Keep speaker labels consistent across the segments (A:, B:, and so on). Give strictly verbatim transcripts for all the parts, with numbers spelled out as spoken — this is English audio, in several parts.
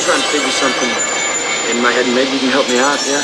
A: trying to figure something in my head, and maybe you can help me out, yeah?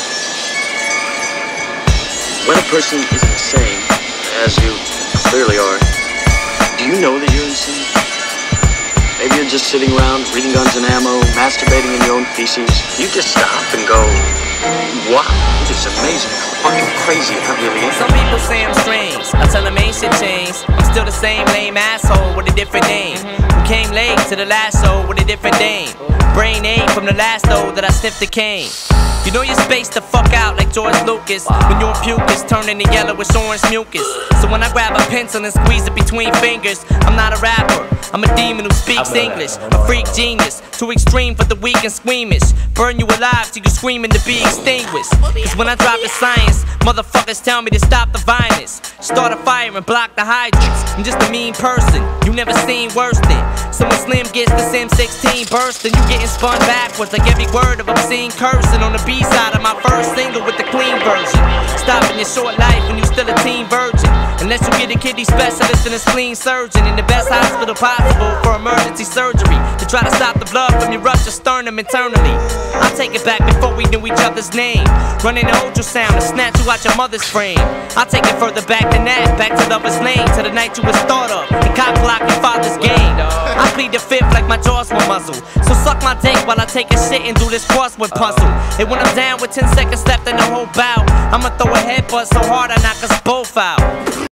A: When a person is insane, as you clearly are, do you know that you're insane? Maybe you're just sitting around reading Guns and Ammo, masturbating in your own feces. You just stop and go, wow, it is amazing how fucking crazy I really am.
B: Some people say I'm strange, I tell them ain't shit changed. I'm still the same lame asshole with a different name. Who came late to the last show with a different name. Brain ache from the last though that I sniffed the cane. You know you're spaced the fuck out like George Lucas when your puke is turning to yellowish orange mucus. So when I grab a pencil and squeeze it between fingers, I'm not a rapper, I'm a demon who speaks English. A freak genius, too extreme for the weak and squeamish. Burn you alive till you're screaming to be extinguished. Cause when I drop the science, motherfuckers tell me to stop the violence. Start a fire and block the hydrants. I'm just a mean person, you never seen worse than someone slim gets the Sim sixteen burst, and you getting spun backwards like every word of obscene cursing on the B-side of my first single with the clean version. Stopping your short life when you still a teen virgin, unless you get a kidney specialist and a spleen surgeon in the best hospital possible for emergency surgery to try to stop the blood from your ruptured sternum internally. I'll take it back before we knew each other's name, running an ultrasound to snatch you out your mother's frame. I'll take it further back than that, back to Lover's Lane, to the night you was thought of and cock block your father's game. I plead the fifth like my jaws were muzzled, so suck my dick while I take a shit and do this crossword puzzle. And when I'm down with ten seconds left in the whole bout, I'ma throw a headbutt so hard I knock us both out.